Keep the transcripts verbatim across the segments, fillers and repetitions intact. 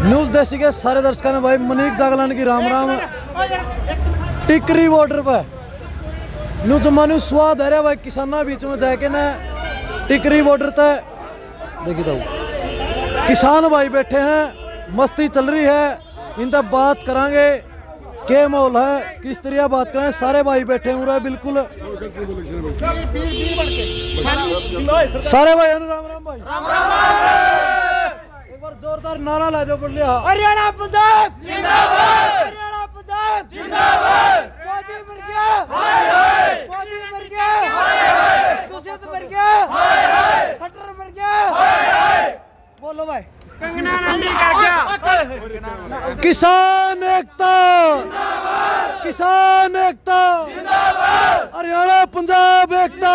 News देसी के सारे दर्शकों ने भाई मनीक जागलान की राम राम। टिकरी बॉर्डर पर न्यू जमा न्यू स्वाद है भाई किसाना बीच में जाके ना टिकरी बॉर्डर तक देखी दो किसान भाई बैठे हैं, मस्ती चल रही है, इनसे बात करांगे के माहौल है, किस तरह बात करें। सारे भाई बैठे हुए बिल्कुल सारे भाई राम राम भाई राम राम। एक बार जोरदार नारा ला दो बोल लिया हरियाणा पंजाब जिंदाबाद, हरियाणा पंजाब जिंदाबाद। मोदी मर गया हाय हाय, मोदी मर गया हाय हाय, दुष्यंत मर गया हाय हाय, खट्टर मर गया हाय हाय। बोलो भाई कंगना रंडी कर गया। किसान एकता जिंदाबाद, किसान एकता जिंदाबाद, हरियाणा पंजाब एकता।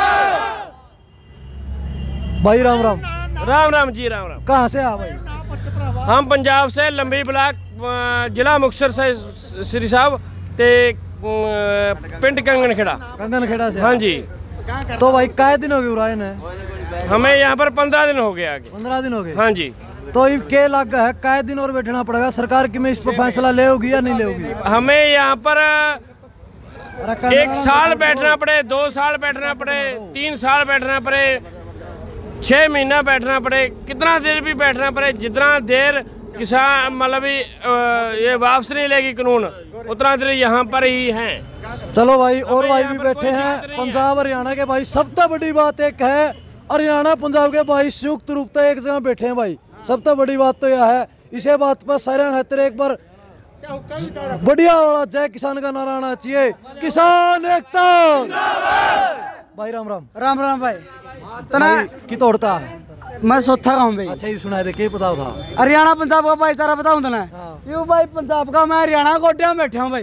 भाई राम राम राम राम जी राम राम। कहाँ से आ भाई? हम पंजाब से लंबी ब्लाक जिला मुक्तसर से श्री साहब ते पिंड कंगन खेड़ा। कंगन खेड़ा से? हाँ जी। तो भाई काय दिन हो गए उराए ने? हमें यहाँ पर पंद्रह दिन हो गए आगे। पंद्रह दिन हो गए? हाँ जी। तो ये के लग है काय दिन और बैठना पड़ेगा? सरकार की में इस पर फैसला ले होगी या नहीं ले होगी? हमें यहाँ पर एक साल बैठना पड़े, दो साल बैठना पड़े, तीन साल बैठना पड़े, छह महीना बैठना पड़े, कितना देर भी बैठना पड़े, जितना देर किसान मतलब ये वापस नहीं लेगी कानून उतना देर यहाँ पर ही हैं। चलो भाई और भाई भी बैठे हैं पंजाब हरियाणा के भाई। सबसे बड़ी बात एक है हरियाणा पंजाब के भाई संयुक्त रूप से एक जगह बैठे हैं भाई। सबसे बड़ी बात तो यह है, इसे बात पर सारे खातिर एक बार बढ़िया वाला जय किसान का नारा आना चाहिए। किसान एकता भाई राम राम। राम राम भाई। तना की तोड़ता है मैं सोथा का हूँ भाई। अच्छा ये सुनाए दे के पता था हरियाणा पंजाब का भाईचारा बताऊँ तना? यू भाई पंजाब का, मैं हरियाणा गोड्या में बैठा हूँ भाई।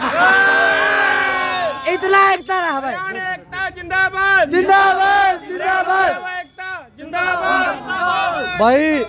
इतना एकता रहा भाई। एकता जिंदाबाद जिंदाबाद जिंदाबाद जिंदाबाद। भाई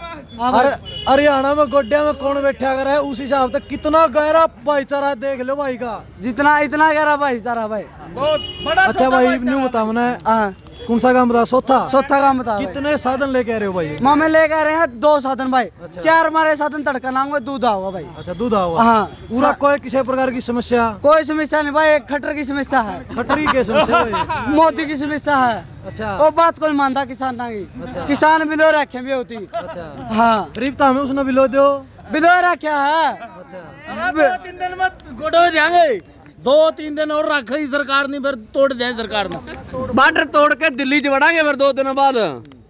हरियाणा में गोड्या में कौन बैठा कर है उस हिसाब से कितना गहरा भाईचारा देख लो भाई का। जितना इतना गहरा भाईचारा भाई बहुत बड़ा। अच्छा भाई न्यू बता मैंने हाँ कौन सा काम बता? सोथा सोथा काम बता। कितने साधन लेके आ रहे हो भाई? मामे लेके आ रहे हैं दो साधन भाई। अच्छा। चार हमारे साधन तड़का नाम दूध आओगा भाई। अच्छा दूध आओगा। हाँ पूरा कोई किसी प्रकार की समस्या? कोई समस्या नहीं भाई, एक खटर की समस्या है। खटरी की समस्या भाई? मोदी की समस्या है। अच्छा वो बात कोई मानता किसान की। अच्छा। किसान बिलो रखे भी होती। अच्छा हाँ गरीबता हमें उसने बिलो दो बिलो रखा है। अच्छा दो तीन दिन में गोडो जाएंगे, दो तीन दिन और रखी सरकार ने, फिर तोड़ दिया सरकार ने। बॉर्डर तोड़ के दिल्ली च बढ़ाएंगे फिर दो दिनों बाद।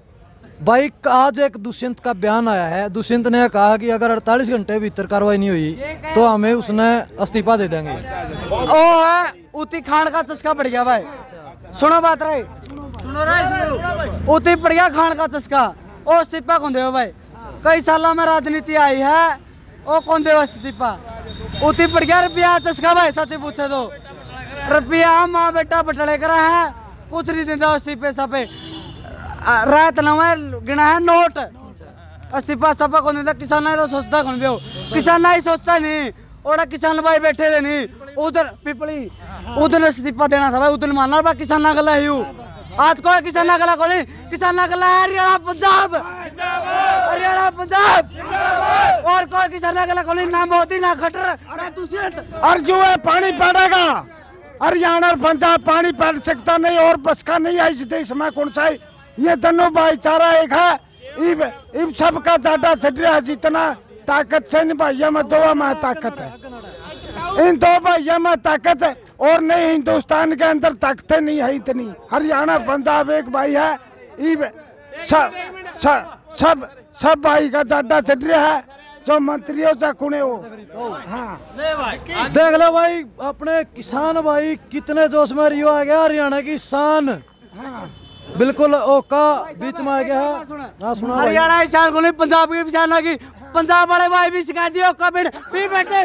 भाई आज एक दुष्यंत का बयान आया है। दुष्यंत ने कहा कि अगर अड़तालीस घंटे भीतर कार्रवाई नहीं हुई तो हमें उसने इस्तीफा दे देंगे। ओ है उती खान का चस्का बढ़ गया भाई। सुनो बात रही, सुनो रही उती बढ़ गया खान का चस्का। ओ इस्तीफा कौन दे भाई? कई सालों में राजनीति आई है, ओ कौन दे इस्तीफा? उती पड़ गया रुपया चस्का भाई। सच पूछे तो रुपया माँ बेटा बटले करा है, कुछ नहीं देता इस्तीफे सब रात नवा गिना है नोट। इस्तीफा सब कौन देता? किसान तो सोचता कौन भी हो? किसान ही सोचता नहीं। और किसान भाई बैठे थे नहीं उधर पिपली, उधर इस्तीफा देना था भाई, उधर मानना भाई किसान गला ही आज कोई किसान गला को नहीं, किसान गला है हरियाणा पंजाब, हरियाणा पंजाब। और कोई किसान गला को नहीं, ना मोदी ना खट्टर ना दुष्यंत। और जो है पानी पड़ेगा हरियाणा और पंजाब पानी पड़ सकता नहीं और बस का नहीं है इस देश में कौन सा है। ये दोनों भाईचारा एक है। इब इब सबका ज्यादा छट रहा है, जितना ताकत से नहीं भैया में दो में ताकत है, इन दो भैया में ताकत है और नहीं हिंदुस्तान के अंदर ताकत नहीं है इतनी। हरियाणा पंजाब एक भाई है। इब सब सब सब भाई का ज्यादा छट रहा है जो मंत्रियों से कुने हो। हाँ देख लो भाई अपने किसान भाई कितने जोश में रियो आ गया। हरियाणा की शान हाँ बिल्कुल ओका बीच में आ गया है। हाँ सुना हरियाणा की शान को नहीं, पंजाब की शान की। पंजाब वाले भाई भी सिखा दिए ओका बिन भी बैठे।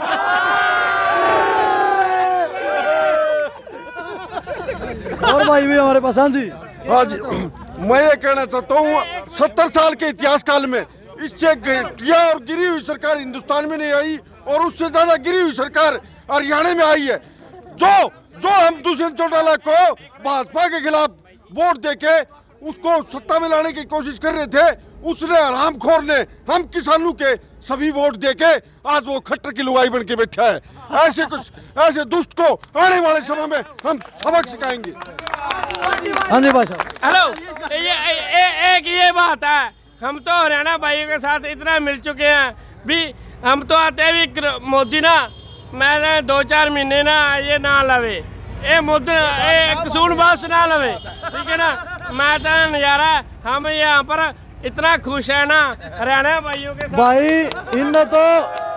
और भाई भी हमारे पास। हाँ जी हाँ जी मैं ये कहना चाहता हूँ सत्तर साल के इतिहास काल में इससे घटिया और गिरी हुई सरकार हिंदुस्तान में नहीं आई और उससे ज्यादा गिरी हुई सरकार हरियाणा में आई है। जो जो हम दुष्यंत चौटाला को भाजपा के खिलाफ वोट देके उसको सत्ता में लाने की कोशिश कर रहे थे उसने हरामखोर ने हम किसानों के सभी वोट देके आज वो खट्टर की लुगाई बन के बैठा है। ऐसे कुछ ऐसे दुष्ट को आने वाले समय में हम सबक सिखाएंगे। हाँ जी भाई साहब। हेलो, ये ए, ए, एक ये बात है, हम तो हरियाणा भाइयों के साथ इतना मिल चुके हैं भी, हम तो आते भी मोदी ना मैंने दो चार महीने ना ये ना लवे ए मोदी ए कसून बस ना लवे, ठीक है ना। मैं तो नज़ारा हम यहाँ पर इतना खुश है ना हरियाणा भाइयों के साथ। भाई इनने तो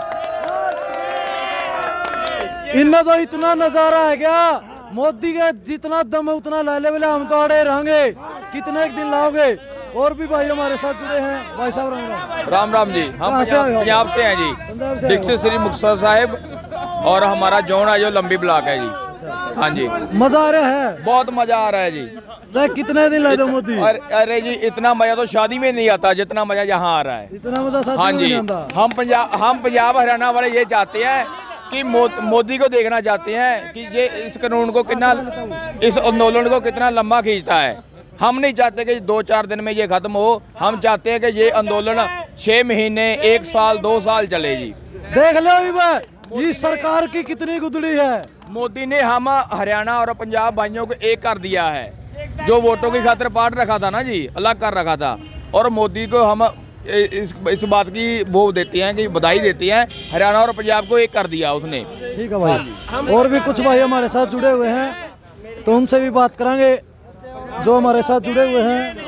इनने तो इतना नजारा है क्या, मोदी के जितना दम है उतना ला ले बोले, हम तो अड़े रहेंगे। कितने एक दिन लाओगे? और भी भाई हमारे साथ जुड़े हैं। भाई साहब राम राम। राम राम जी। हम कहाँ से आए हो? पंजाब से हैं जी, पंजाब से दीक्षित श्री मुक्तसर साहिब, और हमारा जोन है जो लंबी ब्लॉक है जी। हाँ जी, मजा आ रहा है, बहुत मजा आ रहा है जी। चाहे कितने दिन ला दो मोदी। और अरे जी इतना मजा तो शादी में नहीं आता जितना मजा यहाँ आ रहा है। इतना मजा साथ हाँ में जी, नहीं आता। हम पंजाब हम पंजाब हरियाणा वाले ये चाहते हैं कि मो, मोदी को देखना चाहते हैं कि ये इस कानून को कितना, इस आंदोलन को कितना लंबा खींचता है। हम नहीं चाहते कि दो चार दिन में ये खत्म हो, हम चाहते हैं कि ये आंदोलन छह महीने, एक साल, दो साल चले जी। देख लो ये सरकार की कितनी गुदड़ी है। मोदी ने हम हरियाणा और पंजाब भाइयों को एक कर दिया है। जो वोटों की खातिर पार्ट रखा था ना जी, अलग कर रखा था, और मोदी को हम इस इस बात की वो देते हैं कि बधाई देते हैं, हरियाणा और पंजाब को एक कर दिया उसने। ठीक है भाई, और भी कुछ भाई हमारे साथ जुड़े हुए हैं तो उनसे भी बात करेंगे जो हमारे साथ जुड़े हुए हैं।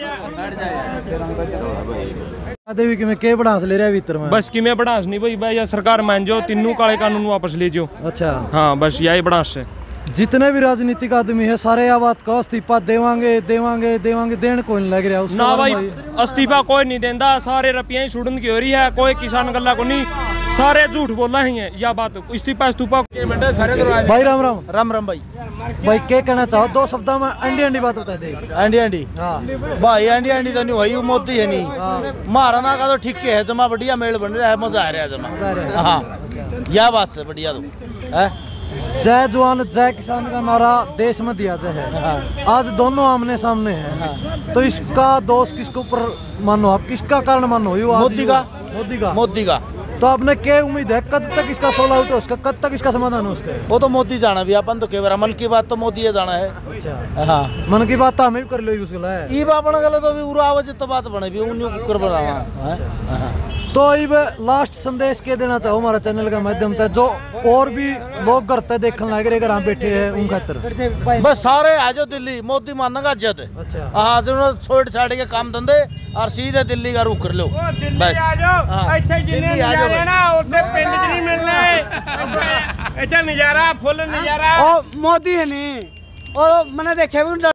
देवी कि मैं के बढ़ास ले रहा है भीतर में, बस कि मैं बढ़ास नहीं भाई भाई, या सरकार मान जो तीनों काले कानून वापस ले जो। अच्छा हाँ, बस यही बढ़ास है। जितने भी राजनीतिक आदमी है सारे यह बात का इस्तीफा देवांगे देवांगे देवांगे, देन कोई नहीं लग रहा उसका ना भाई, इस्तीफा कोई नहीं देता, सारे रुपये स्टूडेंट की हो रही है, कोई किसान गला को नहीं, सारे झूठ बोलना ही है या बात। इस्तीफा इस्तीफा भाई राम राम। राम राम भाई। भाई क्या कहना चाहो दो शब्दों में अंडी अंडी बात बता दे। एंडी एंडी हाँ भाई, एंडी एंडी तो नहीं हुई, मोदी है नहीं। हाँ। महाराणा का तो ठीक है, जमा बढ़िया मेल बन रहा है, मजा आ रहा है जमा। हाँ यह बात से बढ़िया तो है। जय जवान जय किसान का नारा देश में दिया जाए है। आज दोनों आमने सामने हैं, तो इसका दोष किसके ऊपर मानो आप, किसका कारण मानो? मोदी का। मोदी का मोदी का। तो आपने क्या उम्मीद है कब तक इसका सोल आउट हो, उसका कब तक इसका समाधान हो उसके? वो तो मोदी जाना भी, अपन तो केवल मन की बात तो मोदी है जाना है। अच्छा हाँ, मन की बात तो हमें भी कर लो उसके लिए। ई बापन गले तो भी उरा आवाज तो बात बने भी उन्हीं कुकर बनावा। तो अब लास्ट संदेश के देना चाहो हमारा चैनल का माध्यम से, जो और भी लोग घर पे देखने लग रहे, हम बैठे हैं उन खातर बस सारे आ जाओ दिल्ली, मोदी मानना इज्जत है। अच्छा हाँ, जो छोड़ छाड़ के काम धंधे और सीधे दिल्ली का रुख कर लो। दिल्ली आ जाओ, ਇੱਥੇ ਜਿੰਨੇ ਨਜ਼ਾਰੇ ਨਾ ਉੱਥੇ ਪਿੰਡ 'ਚ ਨਹੀਂ ਮਿਲਣੇ, ਇੱਥੇ ਨਜ਼ਾਰਾ ਫੁੱਲ ਨਜ਼ਾਰਾ। मोदी है नहीं, और मैंने देखे भी